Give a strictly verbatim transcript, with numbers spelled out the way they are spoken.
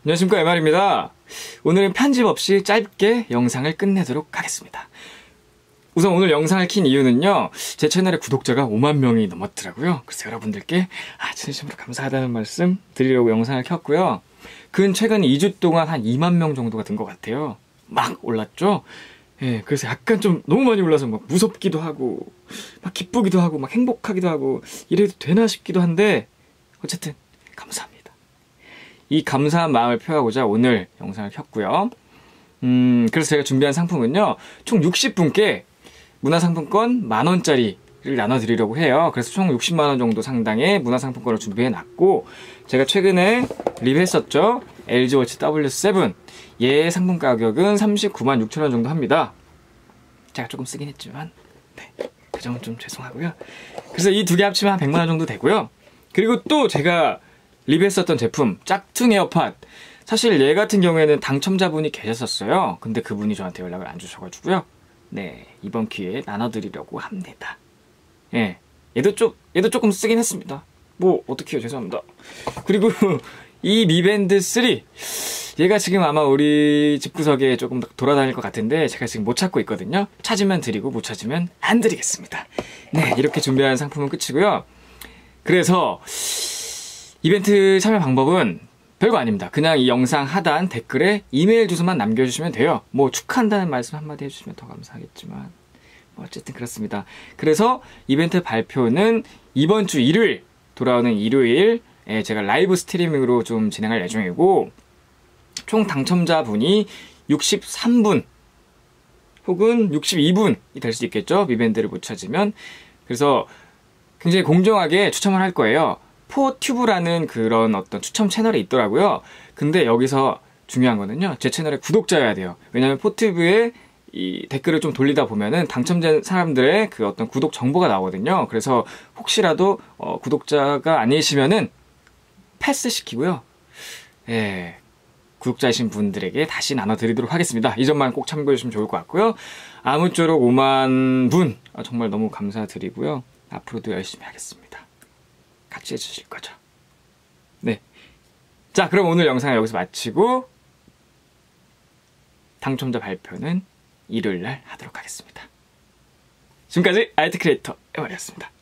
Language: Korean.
안녕하십니까, 엠알입니다. 오늘은 편집 없이 짧게 영상을 끝내도록 하겠습니다. 우선 오늘 영상을 킨 이유는요, 제 채널의 구독자가 오만 명이 넘었더라고요. 그래서 여러분들께 아, 진심으로 감사하다는 말씀 드리려고 영상을 켰고요. 근 최근 이 주 동안 한 이만 명 정도가 된 것 같아요. 막 올랐죠? 예, 그래서 약간 좀 너무 많이 올라서 막 무섭기도 하고, 막 기쁘기도 하고, 막 행복하기도 하고, 이래도 되나 싶기도 한데, 어쨌든, 감사합니다. 이 감사한 마음을 표하고자 오늘 영상을 켰고요. 음, 그래서 제가 준비한 상품은요, 총 육십 분께 문화상품권 만 원짜리를 나눠드리려고 해요. 그래서 총 육십만 원 정도 상당의 문화상품권을 준비해놨고, 제가 최근에 리뷰했었죠. 엘지워치 더블유 세븐. 얘의 상품 가격은 삼십구만 육천 원 정도 합니다. 제가 조금 쓰긴 했지만, 네, 그 점은 좀 죄송하고요. 그래서 이 두 개 합치면 한 백만 원 정도 되고요. 그리고 또 제가 리뷰했었던 제품, 짝퉁 에어팟. 사실 얘 같은 경우에는 당첨자분이 계셨었어요. 근데 그분이 저한테 연락을 안 주셔가지고요. 네, 이번 기회에 나눠드리려고 합니다. 예, 얘도 좀, 얘도 조금 쓰긴 했습니다. 뭐, 어떡해요. 죄송합니다. 그리고 이 미밴드 쓰리. 얘가 지금 아마 우리 집구석에 조금 돌아다닐 것 같은데 제가 지금 못 찾고 있거든요. 찾으면 드리고 못 찾으면 안 드리겠습니다. 네, 이렇게 준비한 상품은 끝이고요. 그래서 이벤트 참여 방법은 별거 아닙니다. 그냥 이 영상 하단 댓글에 이메일 주소만 남겨주시면 돼요. 뭐 축하한다는 말씀 한마디 해주시면 더 감사하겠지만 뭐 어쨌든 그렇습니다. 그래서 이벤트 발표는 이번 주 일요일, 돌아오는 일요일에 제가 라이브 스트리밍으로 좀 진행할 예정이고, 총 당첨자분이 육십삼 분 혹은 육십이 분이 될 수 있겠죠. 미밴드를 못 찾으면. 그래서 굉장히 공정하게 추첨을 할 거예요. 포튜브라는 그런 어떤 추첨 채널이 있더라고요. 근데 여기서 중요한 거는요, 제 채널의 구독자여야 돼요. 왜냐면 포튜브에 이 댓글을 좀 돌리다 보면은 당첨된 사람들의 그 어떤 구독 정보가 나오거든요. 그래서 혹시라도 어, 구독자가 아니시면은 패스시키고요. 예, 구독자이신 분들에게 다시 나눠드리도록 하겠습니다. 이 점만 꼭 참고해주시면 좋을 것 같고요. 아무쪼록 오만 분 정말 너무 감사드리고요. 앞으로도 열심히 하겠습니다. 같이 해주실 거죠? 네. 자, 그럼 오늘 영상을 여기서 마치고 당첨자 발표는 일요일날 하도록 하겠습니다. 지금까지 아이티 크리에이터 엠알이었습니다.